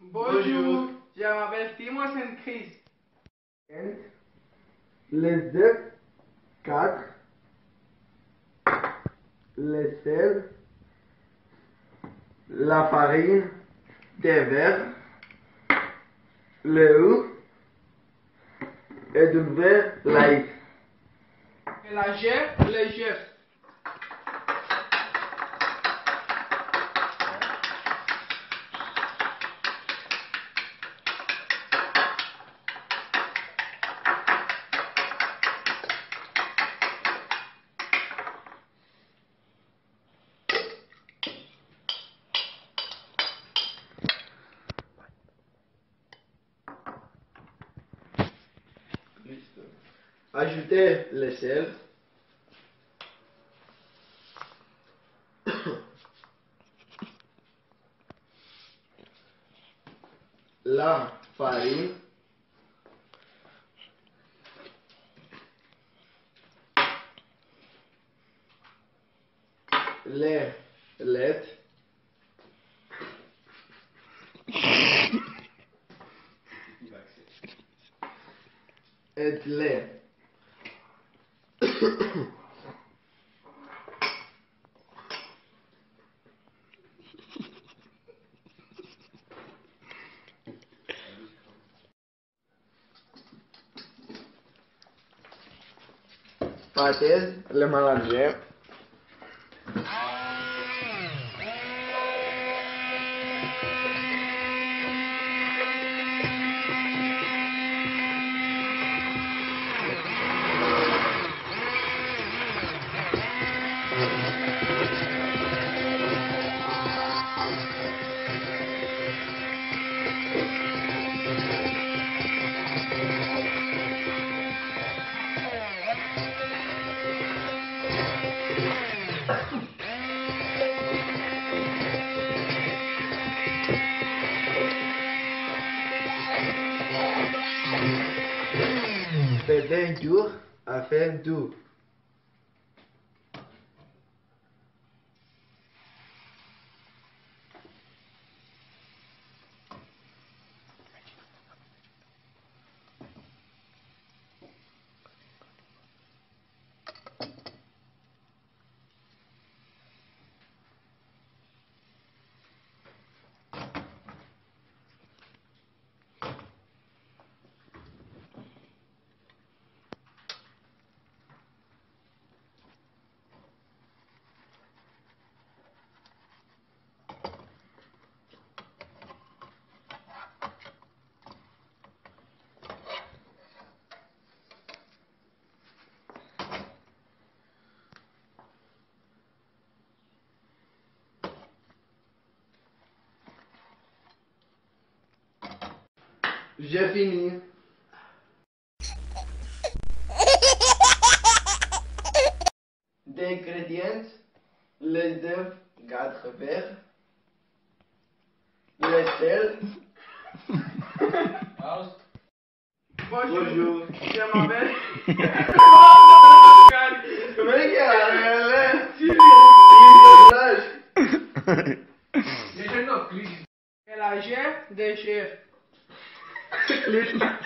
Bonjour, je m'appelle Timo Saint-Christ. Les œufs, 4. Les sel, la farine, des verres, le œuf et du verre light. Et la gère, les gestes. Ajoutez le sel, la farine, le lait et de lait. Passez le mélanger. Faites dur à faire dur. J'ai fini. Des ingrédients, les œufs, 4 verres, le sel. Bonjour, je m'appelle. Comment est-ce Et la gère, des gestes. qu'il y a